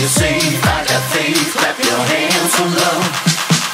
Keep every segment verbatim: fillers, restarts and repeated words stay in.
you're safe. I got faith. Clap your hands for love.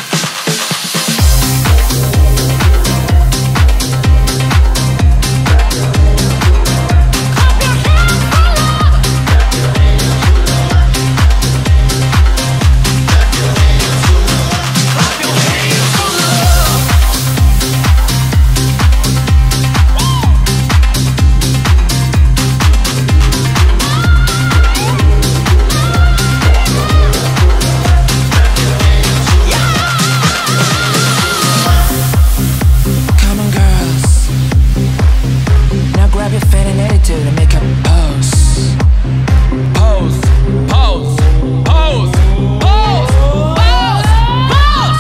To make a pose. Pose, pose, pose, pose, pose, pose.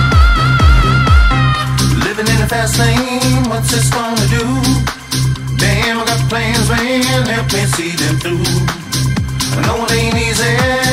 Living in a fast lane, what's this gonna do? Damn, I got plans, man, help me see them through. I know it ain't easy.